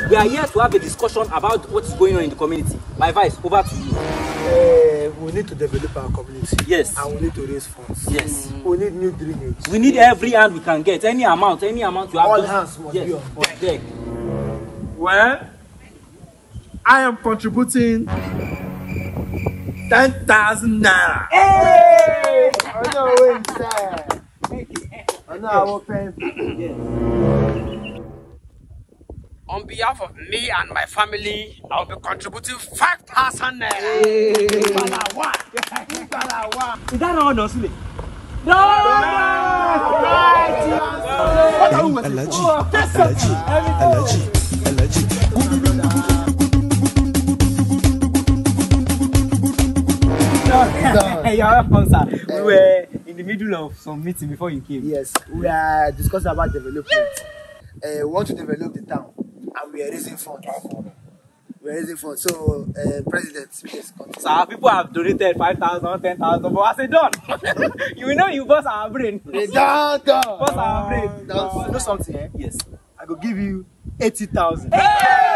We are here to have a discussion about what is going on in the community. My advice, over to you. We need to develop our community. Yes. And we need to raise funds. Yes. We need new drainage. We need every hand we can get. Any amount you have. All hands must be on deck. Well, I am contributing 10,000 naira. Hey! I know what you said. I know I will pay. On behalf of me and my family, I will be contributing 5,000 naira. Is that all, Dosule? No! Allergy. Hey, you're welcome, sir. We were in the middle of some meeting before you came. Yes, we are discussing about development. We want to develop the town, and we are raising funds. So, President, please continue. Sir, people have donated 5,000, 10,000, but I said done. You know you bust our brain. Done. Bust our brain. You know something, eh? Yes. I go give you 80,000. Hey!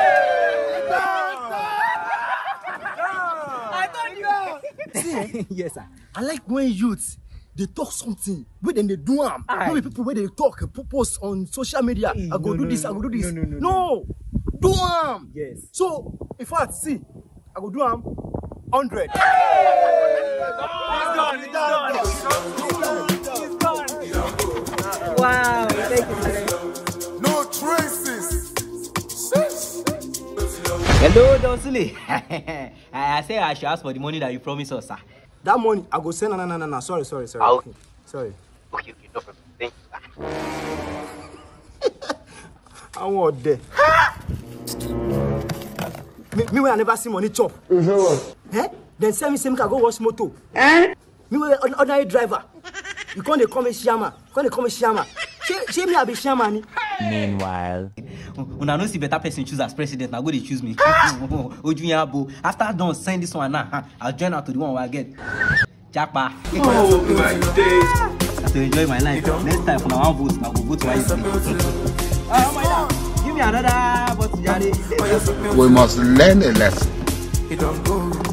I told you. See, Yes, sir. I like when youths they talk something, when they do them. When people when they talk, post on social media, I go do this, I go do this. No, do them. Yes. So, in fact, see, I go do them 100. He's done. Wow, thank you, sir. No traces. Hello, Dosule. I say I should ask for the money that you promised us, sir. That money, I go send. No. Sorry. Okay. Sorry. Okay, no problem. Thank you, sir. I want there. Me when I never see money chop. Eh? Then send me some can go wash motor. Me when ordinary driver. You can't call me Shama. See me I be Shama. Meanwhile, when I don't see better person choose as president, now go they choose me. After done sign this one now, I'll join out to the one where I get Jackpa. Oh my days. To enjoy my life. Next time when I want vote, I will vote wisely. Oh my God. Give me another bottle, Daddy. We must learn a lesson.